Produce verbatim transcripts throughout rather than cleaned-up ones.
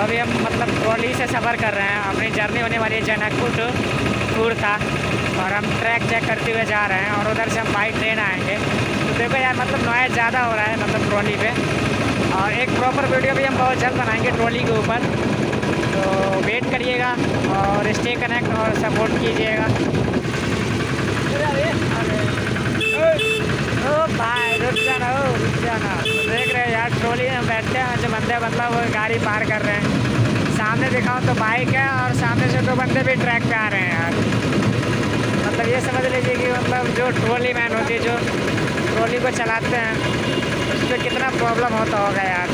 अभी हम मतलब ट्रॉली से सफ़र कर रहे हैं। अपनी जर्नी होने वाली है जनकपुर टू कूर्था और हम ट्रैक चेक करते हुए जा रहे हैं और उधर से हम बाई ट्रेन आएंगे। तो देखो यार मतलब नॉइज़ ज़्यादा हो रहा है मतलब ट्रॉली पे, और एक प्रॉपर वीडियो भी हम बहुत जल्द बनाएंगे ट्रॉली के ऊपर। तो वेट करिएगा और स्टे कनेक्ट और सपोर्ट कीजिएगा। ओ भाई रुक जाना, ओ रुक जाना। तो देख रहे हैं यार ट्रॉली में बैठते हैं जो बंदे मतलब वो गाड़ी पार कर रहे हैं। सामने दिखाऊं तो बाइक है और सामने से दो बंदे भी ट्रैक पे आ रहे हैं यार। मतलब ये समझ लीजिए कि मतलब जो ट्रॉली मैन होती है, जो ट्रॉली को चलाते हैं, उस पर कितना प्रॉब्लम होता होगा यार।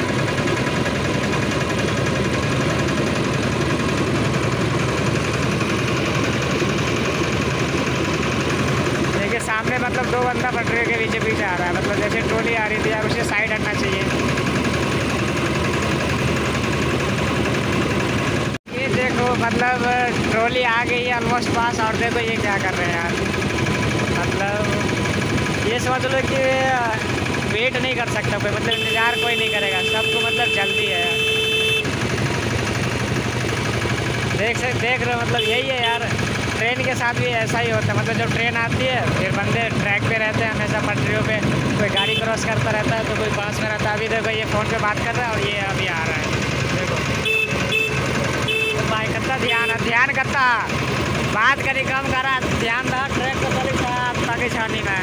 सामने मतलब दो बंदा पटरी के बीच बीच आ रहा है, मतलब जैसे ट्रॉली आ रही थी यार उसे साइड हटना चाहिए। ये देखो मतलब ट्रॉली आ गई है ऑलमोस्ट पास, और देखो ये क्या कर रहे हैं यार। मतलब ये समझ लो कि वेट नहीं कर सकता कोई, मतलब इंतज़ार कोई नहीं करेगा, सबको मतलब जल्दी है यार। देख सक देख रहे हो मतलब यही है यार, ट्रेन के साथ भी ऐसा ही होता है। मतलब जब ट्रेन आती है फिर बंदे ट्रैक पे रहते हैं हमेशा पटरियों पे, कोई गाड़ी क्रॉस करता रहता है तो कोई पास में रहता है। अभी देखो ये फ़ोन पे बात कर रहा है और ये अभी आ रहा है, देखो तो भाई कितना ध्यान है, ध्यान करता बात करी कम करा, ध्यान रहा ट्रैक को चली ताकि छानी में।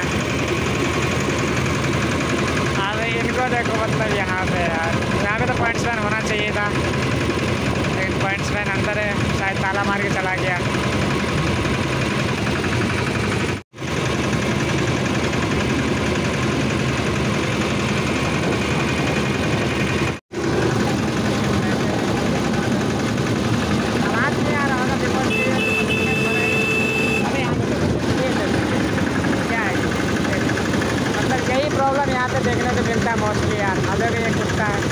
हाँ भाई इनको देखो मतलब यहाँ पे यार, यहाँ पे तो पॉइंट्समैन होना चाहिए था, लेकिन पॉइंट्समैन अंदर है, शायद ताला मार के चला गया। प्रॉब्लम यहाँ पे देखने को मिलता है मोस्टली यार। अगर ये कुत्ता है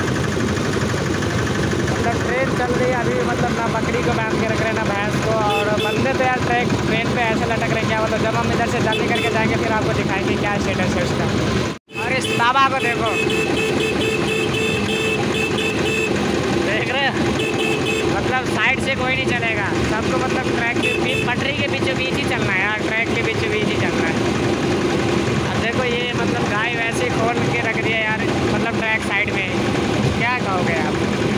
मतलब ट्रेन चल रही है अभी, मतलब ना बकरी को बांध के रख रहे ना भैंस को, और बंदे तो यार ट्रैक ट्रेन पे ऐसे लटक रहे क्या मतलब। जब हम इधर से जल्दी करके जाएंगे फिर आपको दिखाएंगे क्या स्टेटस है उसका। और इस बाबा को देखो, देख रहे मतलब साइड से कोई नहीं चलेगा, सबको मतलब ट्रैक के बीच पटरी के बीचों बीच ही चलना है यार, ट्रैक के बीचों बीच ही चलना है। देखो ये मतलब गाय वैसे खोल के रख दिया यार, मतलब ट्रैक साइड में, क्या कहोगे आप।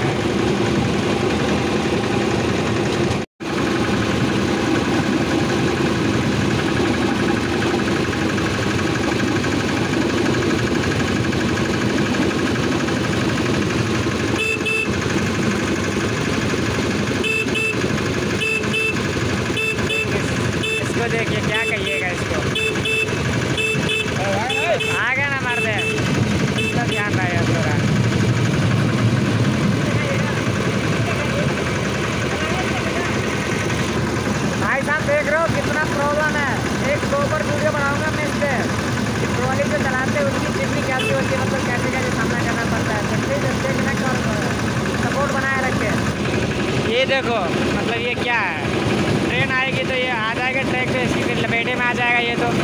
इसको देखिए क्या कहिएगा इसको, आ गया ना मार दे, इसका ध्यान रहा है थोड़ा। भाई साहब देख रहे हो कितना प्रॉब्लम है। एक दो पर वीडियो बनाऊंगा मैं इस पर, ट्रॉली से चलाते हैं उसकी जितनी कैसी होती है, मतलब कैसे कैसे सामना करना पड़ता है। सपोर्ट बनाए रखे। ये देखो मतलब ये क्या है, ट्रेन आएगी तो ये आ जाएगा ट्रैक पे, इसकी फिर लपेटे में आ जाएगा ये तो।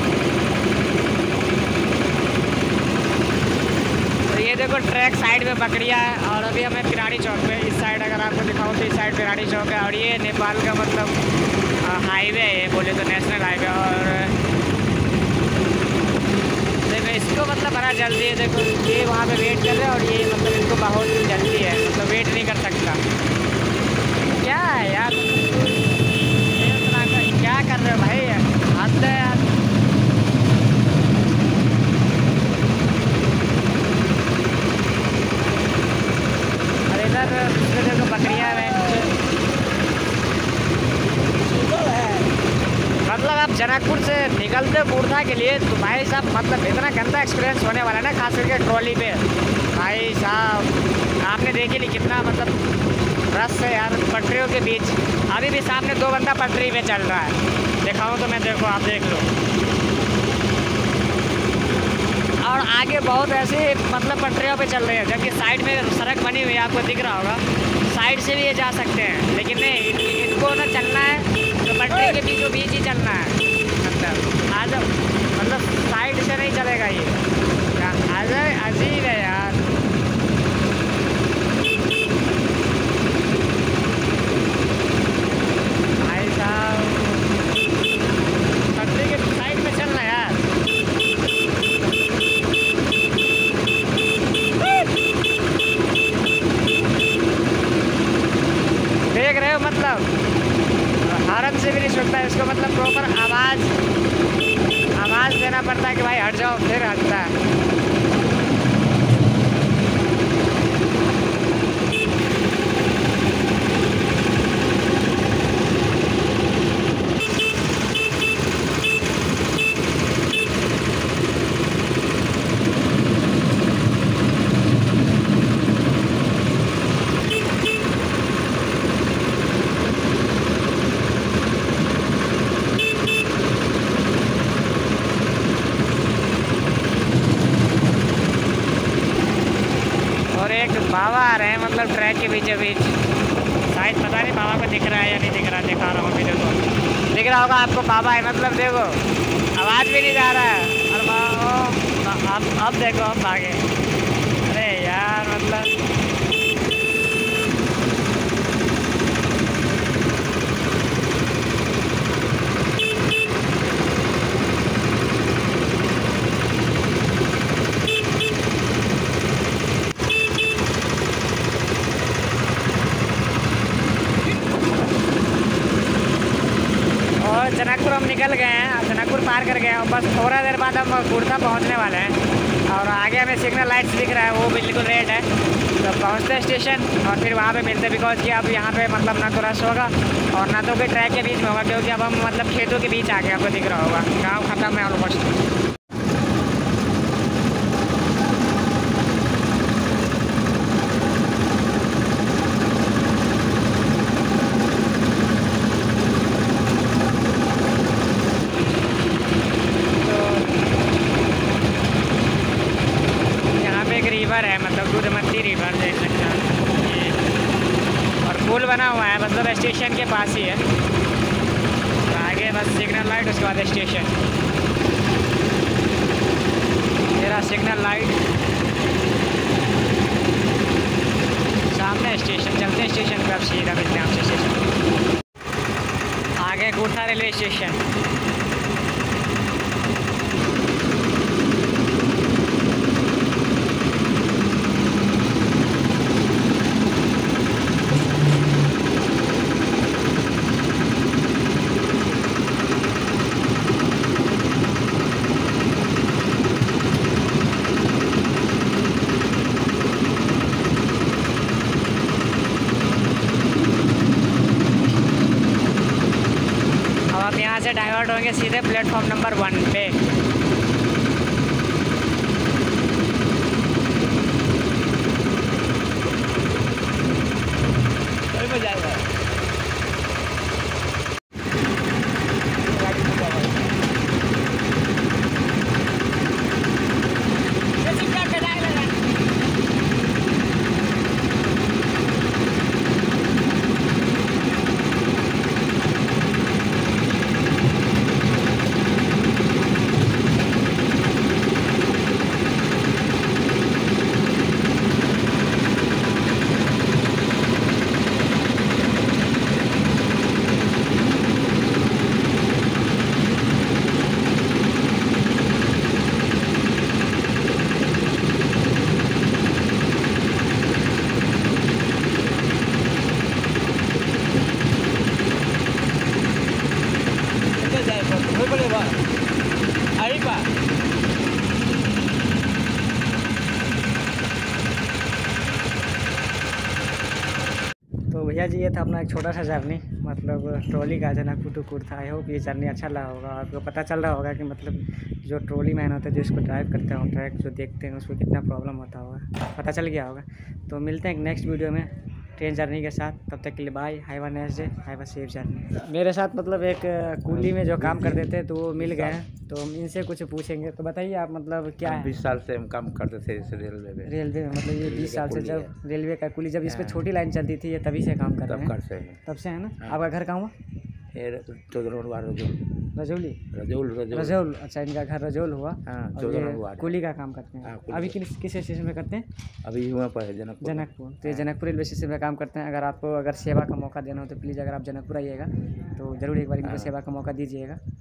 ये देखो ट्रैक साइड में बकरिया है, और अभी हमें पिराड़ी चौक पे, इस साइड अगर आपको दिखाऊं तो इस साइड पिराड़ी चौक है, और ये नेपाल का मतलब हाईवे है, ये बोले तो नेशनल हाईवे। और देखो इसको मतलब बड़ा जल्दी है, देखो ये वहाँ पे वेट कर रहे हैं और ये मतलब इनको बहुत जल्दी है, मतलब वेट नहीं कर सकता। क्या है यार, क्या कर रहे हो भाई, हद है यार। देखो बकरियाँ हैं, मतलब आप जनकपुर से निकलते कूर्था के लिए तो भाई साहब मतलब इतना गंदा एक्सपीरियंस होने वाला है ना, खास करके ट्रॉली पे। भाई साहब आपने देखी नहीं कितना मतलब रस है यार पटरियों के बीच। अभी भी सामने दो बंदा पटरी पे चल रहा है, दिखाऊँ तो मैं, देखो आप देख लो। और आगे बहुत ऐसे मतलब पटरियों पे चल रहे हैं, जबकि साइड में सड़क बनी हुई है, आपको दिख रहा होगा, साइड से भी ये जा सकते हैं। लेकिन नहीं, इन, इनको ना चलना है तो पटरी के बीचों बीच ही चलना है, मतलब आ जाओ, मतलब साइड से नहीं चलेगा ये। आ जाए, अजीब है यार। फास्ट रुकता है, इसको मतलब प्रॉपर आवाज़ आवाज़ देना पड़ता है कि भाई हट जाओ, फिर हटता है। बाबा आ रहे हैं मतलब ट्रैक के बीचों बीच, शायद पता नहीं बाबा को दिख रहा है या नहीं दिख रहा, दिखा रहा हूँ अभी। देखो दिख रहा होगा आपको, बाबा है मतलब, देखो आवाज़ भी नहीं जा रहा है। और बाबा अब अब देखो अब आगे, अरे यार मतलब जनकपुर हम निकल गए हैं, जनकपुर पार कर गए हैं और बस थोड़ा देर बाद हम कुर्ता पहुंचने वाले हैं। और आगे हमें सिग्नल लाइट्स दिख रहा है, वो बिल्कुल रेड है। तो पहुंचते हैं स्टेशन और फिर वहाँ पे मिलते, बिकॉज कि अब यहाँ पे मतलब ना तो रश होगा और ना तो कोई ट्रैक के बीच में होगा, क्योंकि अब हम मतलब खेतों के बीच आ गए, आपको दिख रहा होगा गाँव ख़त्म है ऑलमोस्ट। रिवर है मतलब दूधमती रिवर देख सकते हैं, और पुल बना हुआ है मतलब स्टेशन के पास ही है। तो आगे बस सिग्नल लाइट, उसके बाद स्टेशन, मेरा सिग्नल लाइट सामने स्टेशन। चलते हैं स्टेशन पे, अब सीधा मिलते हैं आपसे स्टेशन। आगे कोठा रेलवे स्टेशन। से डाइवर्ट होंगे सीधे प्लेटफॉर्म नंबर वन पे। तो भैया जी ये था अपना एक छोटा सा जर्नी, मतलब ट्रॉली का Janakpur to Kurtha. I hope ये जर्नी अच्छा लगा होगा, आपको पता चल रहा होगा कि मतलब जो ट्रॉली मैन होते हैं जो इसको ड्राइव करते हैं, ट्रैक जो देखते हैं उसको कितना प्रॉब्लम होता होगा, पता चल गया होगा। तो मिलते हैं एक नेक्स्ट वीडियो में ट्रेन जर्नी के साथ, तब तक के लिए bye, have a nice day, have a safe journey. मेरे साथ मतलब एक कुली में जो काम करते थे तो वो मिल गए हैं, तो हम इनसे कुछ पूछेंगे। तो बताइए आप मतलब क्या है? बीस साल से हम काम करते थे इस रेलवे में। रेलवे में मतलब ये बीस साल से जब रेलवे का कुली, जब इस पर छोटी लाइन चलती थी ये तभी से काम कर रहे हैं, तब से है ना। आपका घर कहाँ हुआ? रजौली रजौल रजौल अच्छा, इनका घर रजौल हुआ। हाँ, कुली का काम करते हैं। अभी किस किस स्टेशन में करते हैं? अभी हुआ पर है जनकपुर। जनकपुर तो ये जनकपुर रेलवे स्टेशन में काम करते हैं। अगर आपको अगर सेवा का मौका देना हो तो प्लीज़ अगर आप जनकपुर आइएगा तो ज़रूर एक बार इनको सेवा का मौका दीजिएगा।